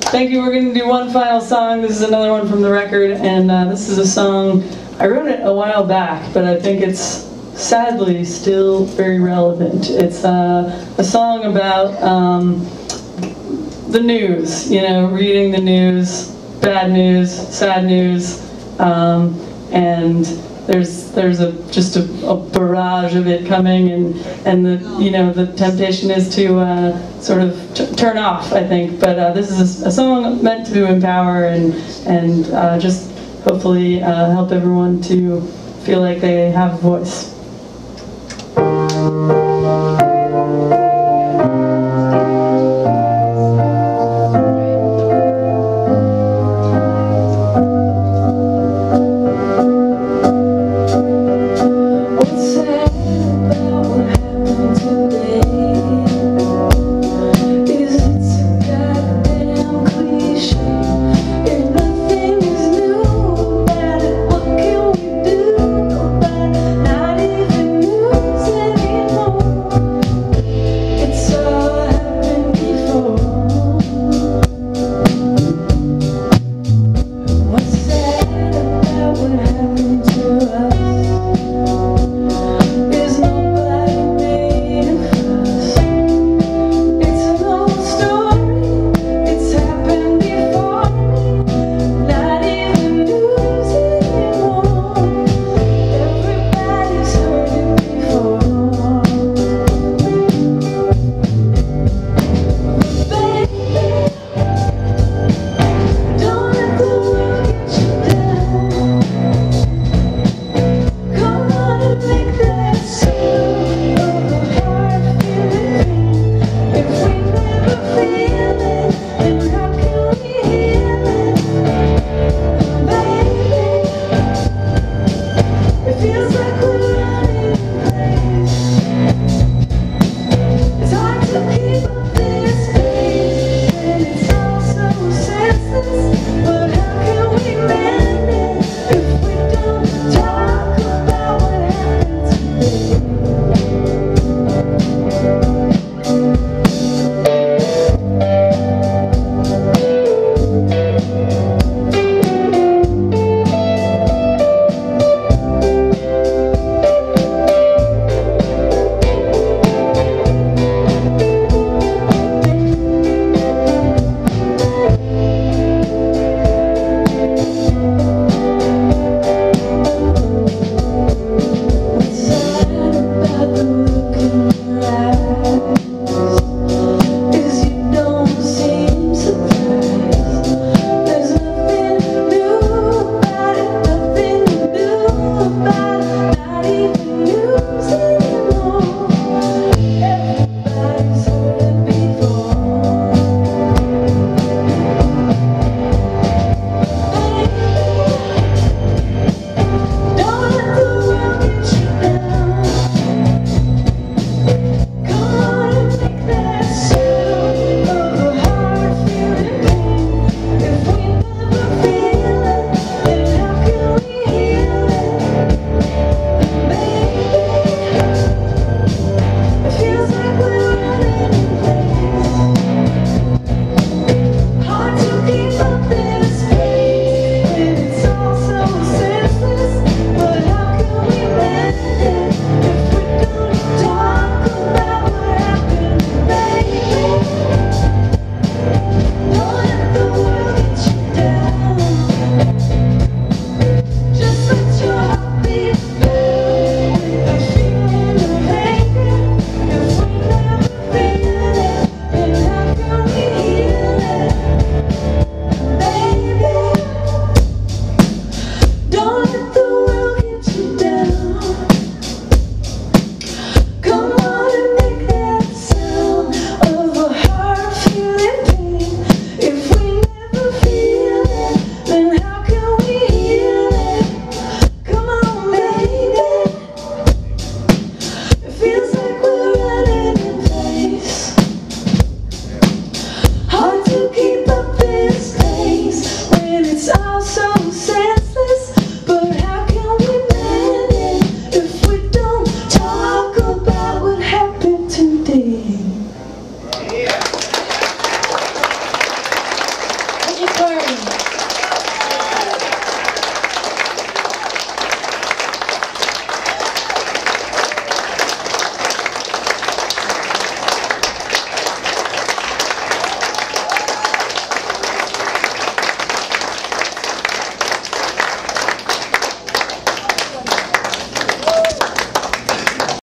Thank you. We're going to do one final song. This is another one from the record, and this is a song, I wrote it a while back, but I think it's sadly still very relevant. It's a song about the news, you know, reading the news, bad news, sad news, and there's just a barrage of it coming, and the temptation is to sort of turn off, I think. But this is a song meant to empower and just hopefully help everyone to feel like they have a voice.